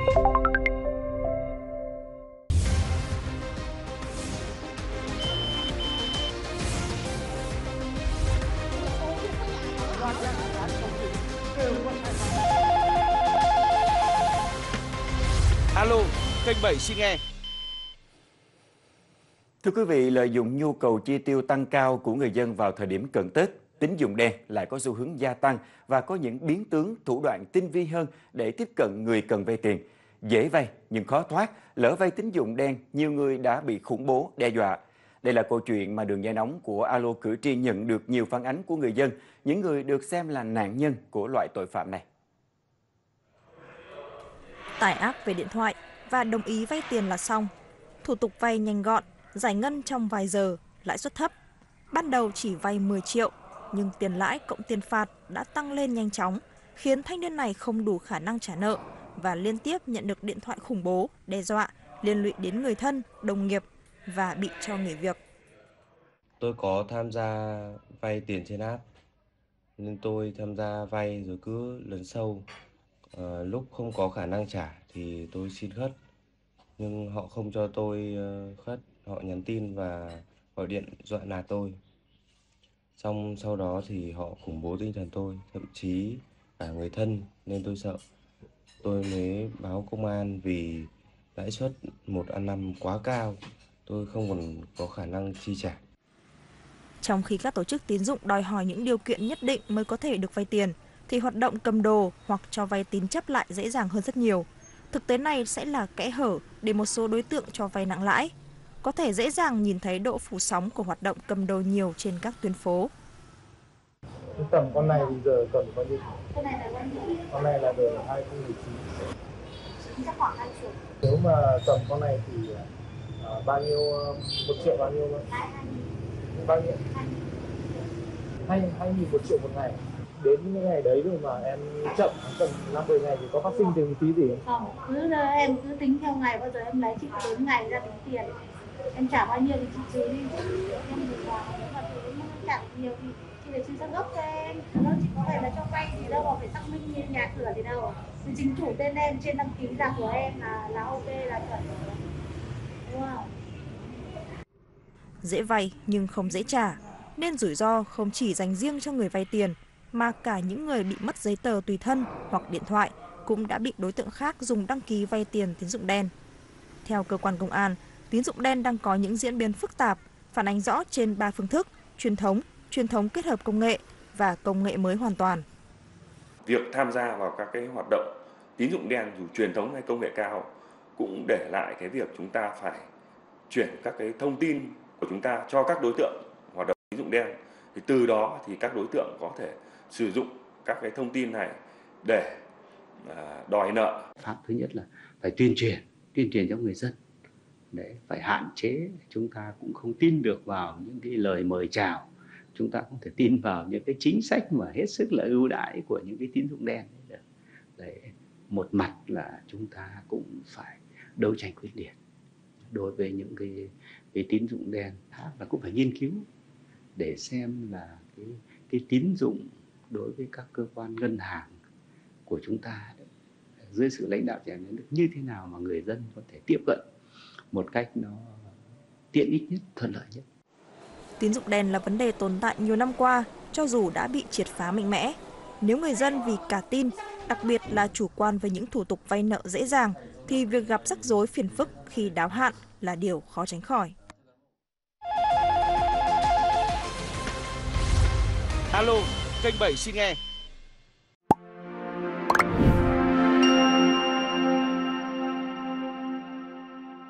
Alo, kênh 7 xin nghe. Thưa quý vị, lợi dụng nhu cầu chi tiêu tăng cao của người dân vào thời điểm cận Tết, tín dụng đen lại có xu hướng gia tăng và có những biến tướng thủ đoạn tinh vi hơn để tiếp cận người cần vay tiền. Dễ vay nhưng khó thoát, lỡ vay tín dụng đen, nhiều người đã bị khủng bố, đe dọa. Đây là câu chuyện mà đường dây nóng của Alo Cử tri nhận được nhiều phản ánh của người dân, những người được xem là nạn nhân của loại tội phạm này. Tải app về điện thoại và đồng ý vay tiền là xong. Thủ tục vay nhanh gọn, giải ngân trong vài giờ, lãi suất thấp. Ban đầu chỉ vay 10 triệu, nhưng tiền lãi cộng tiền phạt đã tăng lên nhanh chóng, khiến thanh niên này không đủ khả năng trả nợ và liên tiếp nhận được điện thoại khủng bố, đe dọa, liên lụy đến người thân, đồng nghiệp và bị cho nghỉ việc. Tôi có tham gia vay tiền trên app, nên tôi tham gia vay rồi cứ lần sau lúc không có khả năng trả thì tôi xin khất, nhưng họ không cho tôi khất, họ nhắn tin và gọi điện dọa nạt tôi. Xong sau đó thì họ khủng bố tinh thần tôi, thậm chí cả người thân, nên tôi sợ. Tôi mới báo công an vì lãi suất 1/5 quá cao, tôi không còn có khả năng chi trả. Trong khi các tổ chức tín dụng đòi hỏi những điều kiện nhất định mới có thể được vay tiền, thì hoạt động cầm đồ hoặc cho vay tín chấp lại dễ dàng hơn rất nhiều. Thực tế này sẽ là kẽ hở để một số đối tượng cho vay nặng lãi. Có thể dễ dàng nhìn thấy độ phủ sóng của hoạt động cầm đồ nhiều trên các tuyến phố. Tầm con này bây giờ cần bao nhiêu? Con này là đời 2019. Chắc khoảng 2 triệu. Nếu mà tầm con này thì bao nhiêu, 1 triệu bao nhiêu? Bao nhiêu? 2.000 1 triệu một ngày. Đến những ngày đấy rồi mà em chậm tầm 5-10 ngày thì có phát sinh thêm phí gì không? Không, em cứ tính theo ngày, bao giờ em lấy chị đến ngày ra tính tiền. Em trả bao nhiêu thì chị trừ đi, em được vào, nếu mà nó trả nhiều thì chị phải trừ sang gốc cho em. Nó chỉ có phải là cho vay gì đâu mà phải xác minh như nhà cửa gì đâu. Thì chính chủ tên em trên đăng ký là của em là ok, là chuẩn. Đúng không? Dễ vay nhưng không dễ trả, nên rủi ro không chỉ dành riêng cho người vay tiền, mà cả những người bị mất giấy tờ tùy thân hoặc điện thoại cũng đã bị đối tượng khác dùng đăng ký vay tiền tín dụng đen. Theo cơ quan công an, tín dụng đen đang có những diễn biến phức tạp, phản ánh rõ trên 3 phương thức: truyền thống kết hợp công nghệ và công nghệ mới hoàn toàn. Việc tham gia vào các cái hoạt động tín dụng đen dù truyền thống hay công nghệ cao cũng để lại cái việc chúng ta phải chuyển các cái thông tin của chúng ta cho các đối tượng hoạt động tín dụng đen. Thì từ đó thì các đối tượng có thể sử dụng các cái thông tin này để đòi nợ. Pháp thứ nhất là phải tuyên truyền cho người dân để phải hạn chế. Chúng ta cũng không tin được vào những cái lời mời chào, chúng ta không thể tin vào những cái chính sách mà hết sức là ưu đãi của những cái tín dụng đen. Để một mặt là chúng ta cũng phải đấu tranh quyết liệt đối với những cái tín dụng đen, là cũng phải nghiên cứu để xem là cái tín dụng đối với các cơ quan ngân hàng của chúng ta dưới sự lãnh đạo của nhà nước như thế nào mà người dân có thể tiếp cận một cách nó tiện ích nhất, thuận lợi nhất. Tín dụng đen là vấn đề tồn tại nhiều năm qua, cho dù đã bị triệt phá mạnh mẽ. Nếu người dân vì cả tin, đặc biệt là chủ quan với những thủ tục vay nợ dễ dàng, thì việc gặp rắc rối phiền phức khi đáo hạn là điều khó tránh khỏi. Alo, kênh 7 xin nghe.